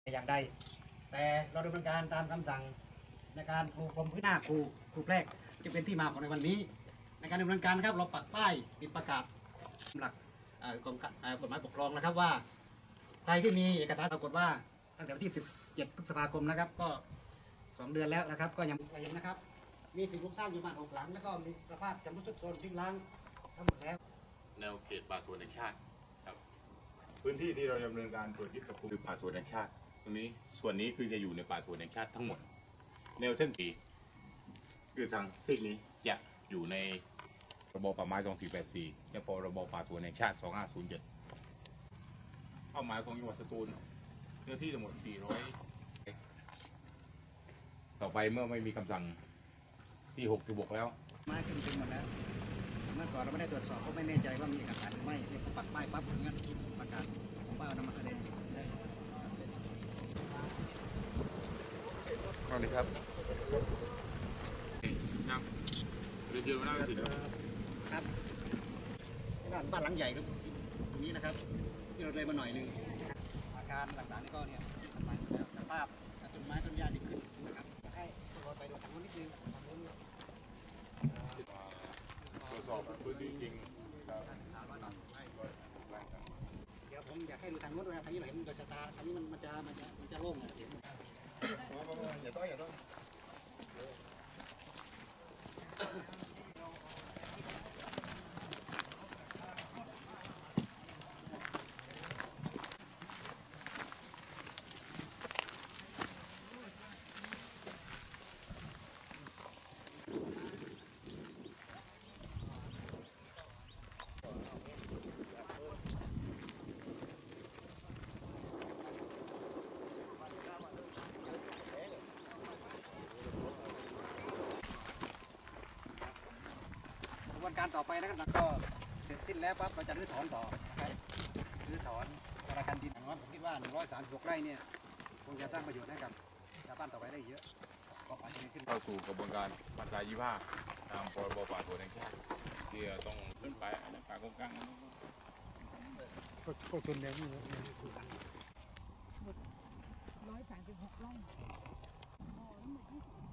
อย่างใดแต่เราดำเนินการตามคำสั่งในการปูพรมพื้นหน้าครูแพรกจะเป็นที่มาของในวันนี้ในการดำเนินการครับเราปักป้ายติดประกาศหลักกฎหมายปกครองนะครับว่าใครที่มีเอกสารปรากฏว่าตั้งแต่วันที่17 พฤษภาคมนะครับก็2 เดือนแล้วนะครับก็ยังเห็นนะครับมีสิ่งปลูกสร้างอยู่บ้าน6 หลังแล้วก็มีสภาพจำรุดทรุดโทรมทิ้งร้างทั้งหมดแล้วแนวเขตป่าสวนแห่งชาติครับพื้นที่ที่เราดำเนินการตรวจยึดกับกลุ่มป่าสวนแห่งชาติตรงนี้ส่วนนี้คือจะอยู่ในป่าสวนแห่งชาติทั้งหมดแนวเส้นสีคือทางซีกนี้จะอยู่ในระบบป่าไม้2484และพรบป่าสวนแห่งชาติ2507เป้าหมายของจังหวัดสตูลเนื้อที่ทั้งหมด400ต่อไปเมื่อไม่มีคำสั่งที่66แล้วไม้ขึ้นเป็นหมดแล้วเมื่อก่อนเราไม่ได้ตรวจสอบก็ไม่แน่ใจว่ามีเอกสารหรือไม่เนี่ยผมปักป้ายปั๊บอย่างนั้นประกาศผมว่าเอานำมาแสดงได้สวัสดีครับครับเรียนมาหน้าสิครับบ้านหลังใหญ่ครับตรงนี้นะครับที่เราเลยมาหน่อยนึงอาการต่างๆนี่ก็เนี่ยทำไมแล้วสภาพต้นไม้ต้นหญ้าดีขึ้นนะครับอยากให้เราไปดูทางนู้นนิดนึงทางนู้นตรวจสอบพื้นที่จริงเดี๋ยวผมอยากให้ดูทางนู้นด้วยนะทางนี้เราเห็นโดยสตาร์ทางนี้มันจะโล่งเห็นอย่าต้องกระบวนการต่อไปนะครับก็เสร็จสิ้นแล้วปั๊บเราจะรื้อถอนต่อนะครับรื้อถอนราการดินผมคิดว่า136 ไร่เนี่ยคงจะสร้างประโยชน์ให้กับชาวบ้านต่อไปได้เยอะก็อาจจะมีขึ้นเข้าสู่กระบวนการมาตรา25ตามพรบป่าสวนแห่งชาติที่ต้องขึ้นไปอันนั้นป่าโกงกลางก็ชนแล้วนี่ 136 ไร่